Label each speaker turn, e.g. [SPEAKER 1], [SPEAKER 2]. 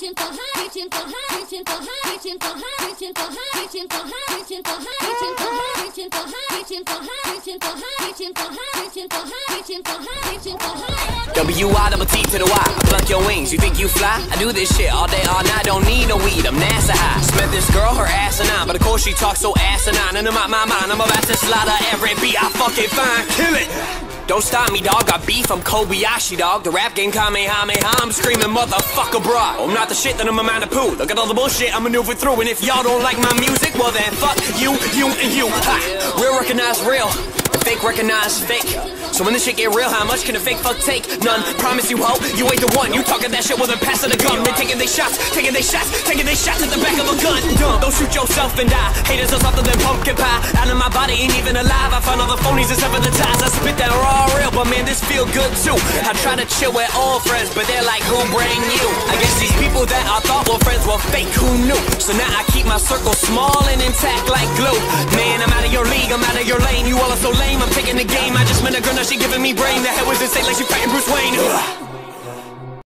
[SPEAKER 1] W-I-T to the Y, I pluck your wings, you think you fly? I do this shit all day, all night, don't need no weed, I'm NASA high. Just met this girl, her asinine, but of course she talks so asinine. And in my mind, I'm about to slaughter every beat I fucking find. Kill it! Don't stop me, dog, got beef, I'm Kobayashi, dog. The rap game Kamehameha, I'm screaming motherfucker bra. I'm not the shit, then I'm a man of poo. Look at all the bullshit I maneuver through. And if y'all don't like my music, well then fuck you, and you. Ha! Real recognize real, and fake recognize fake. So when this shit get real, how much can a fake fuck take? None, promise you ho, you ain't the one. You talking that shit, well then pass it a gun. They taking they shots at the back of a gun. Dumb, don't shoot yourself and die. Haters are something than pumpkin pie. Out of my body, ain't even alive. I found all the phonies except for the ties. I spit that raw real, but man, this feel good too. I try to chill with old friends, but they're like, who bring you? I guess these people that I thought were friends were fake, who knew? So now I keep my circle small and intact like glue. Man, I'm out of your league, I'm out of your lane. You all are so lame, I'm taking the game. I just met a girl, now she giving me brain. The hell was insane like she fighting Bruce Wayne.